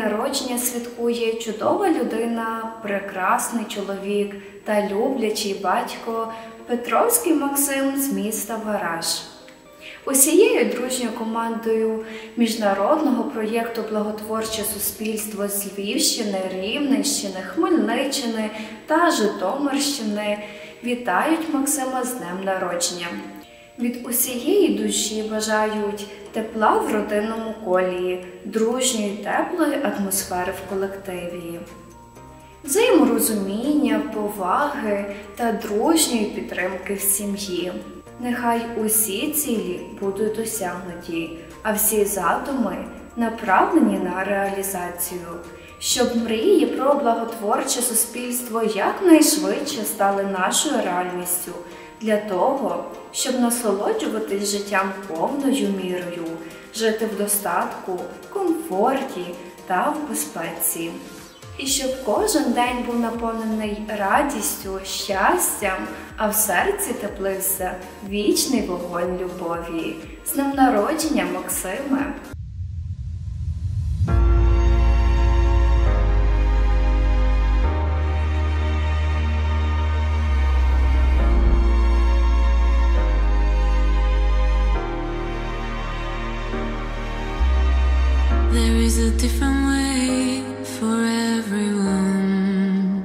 народження святкує чудова людина, прекрасний чоловік та люблячий батько Петровський Максим з міста Вараж. Усією дружньою командою міжнародного проєкту «Благотворче суспільство» з Львівщини, Рівненщини, Хмельниччини та Житомирщини вітають Максима з днем народження. Від усієї душі бажають тепла в родинному колі, дружньої, теплої атмосфери в колективі, взаєморозуміння, поваги та дружньої підтримки в сім'ї. Нехай усі цілі будуть досягнуті, а всі задуми направлені на реалізацію, щоб мрії про благотворче суспільство якнайшвидше стали нашою реальністю, для того, щоб насолоджуватись життям повною мірою, жити в достатку, комфорті та в безпеці. І щоб кожен день був наповнений радістю, щастям, а в серці теплився вічний вогонь любові. З днем народження, Максиме! There is a different way for everyone,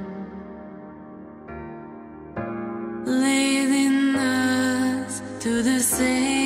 leading us to the same